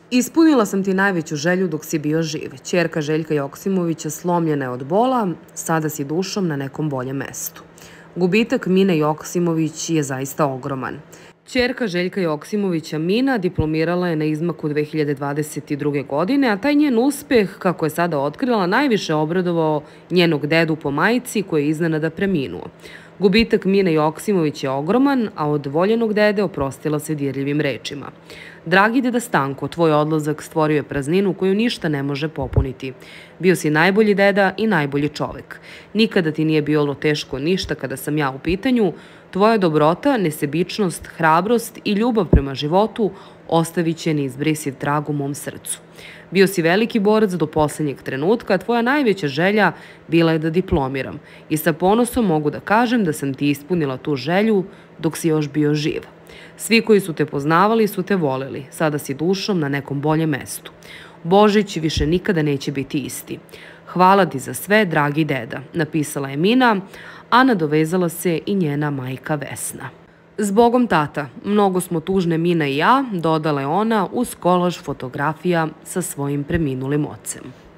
Ispunila sam ti najveću želju dok si bio živ. Ćerka Željka Joksimovića slomljena je od bola, sada si dušom na nekom boljem mestu. Gubitak Mine Joksimović je zaista ogroman. Ćerka Željka Joksimovića Mina diplomirala je na izmaku 2022. godine, a taj njen uspeh, kako je sada otkrila, najviše obradovao njenog dedu po majci koji je iznenada preminuo. Gubitak Mine Joksimović je ogroman, a od voljenog dede oprostila se dirljivim rečima. Dragi deda Stanko, tvoj odlazak stvorio je prazninu koju ništa ne može popuniti. Bio si najbolji deda i najbolji čovek. Nikada ti nije bilo teško ništa kada sam ja u pitanju. Tvoja dobrota, nesebičnost, hrabrost i ljubav prema životu ostavit će neizbrisiv trag u mom srcu. Bio si veliki borac do poslednjeg trenutka, a tvoja najveća želja bila je da diplomiram. I sa ponosom mogu da kažem da sam ti ispunila tu želju dok si još bio živ. Svi koji su te poznavali su te voleli. Sada si dušom na nekom boljem mestu. Božić više nikada neće biti isti. Hvala ti za sve, dragi deda, napisala je Mina, a nadovezala se i njena majka Vesna. Zbogom tata, mnogo smo tužne Mina i ja, dodala je ona uz kolaž fotografija sa svojim preminulim ocem.